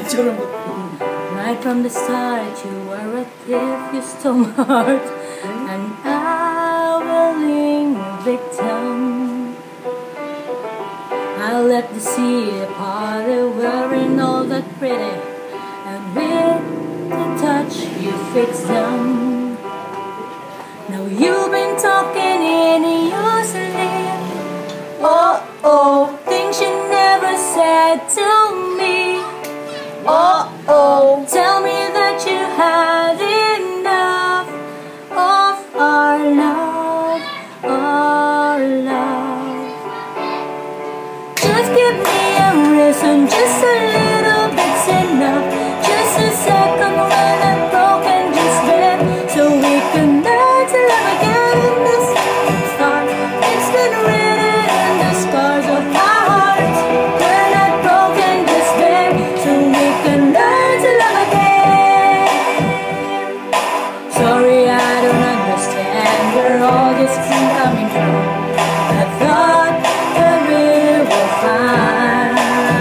Right from the start, you were a thief, you stole my heart, and I willing victim. I let the sea party, wearing all that pretty, and with the touch you fixed them. Now you've been talking in your sleep. Oh, oh, things you never said to me. Oh, oh, tell me that you had enough of our love, our love. Just give me a reason, just a little bit's enough. Just a second when I'm broken, just bend so we can learn to love again in this start. It's been written in the scars of our hearts. We're not broken, just bend so we can learn to love again. Sorry, I don't understand where all this is coming from. I thought that we were fine.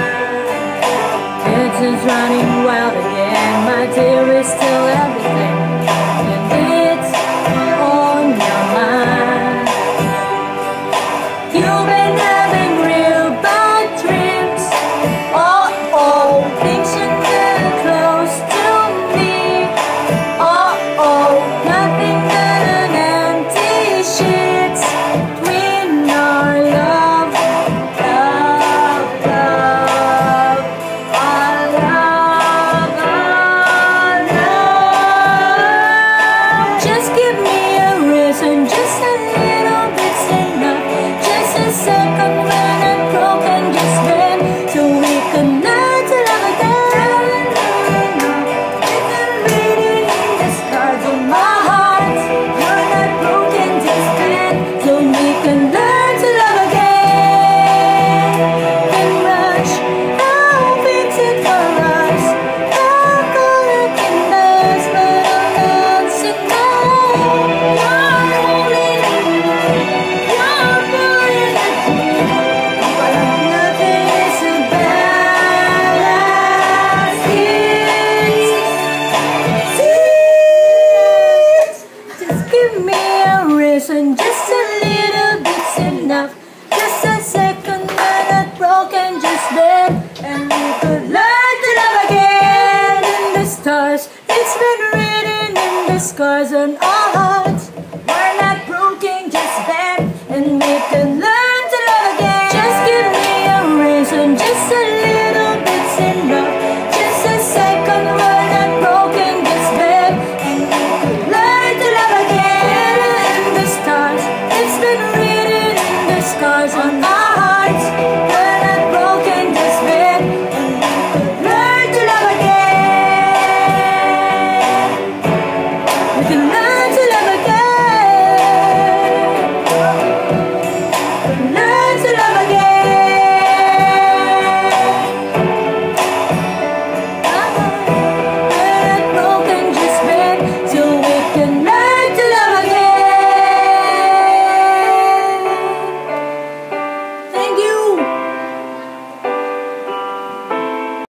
Kids is running wild again. My dear is still everything, and it's on your mind. You've been having real bad dreams. Oh, oh, things you never close to me. Oh, oh, nothing but an empty sheets between our love, love, love, our love, our love. Just give me a reason, just a little bit's enough. Just a second when I'm broken, just bend so we can learn to love again. It's been written in the scars of my heart. You're not broken, just bend so we can learn to love again. Can rush, I'll fix it for us. I'll call it kindness, but I'm not sick now. You're holding it, you're pulling it through, but nothing is as bad as this. Just give me a reason, just a little bit's enough. Just a second when I'm broken, just bend, and we could learn to love again in the stars. It's been written in the scars on our hearts.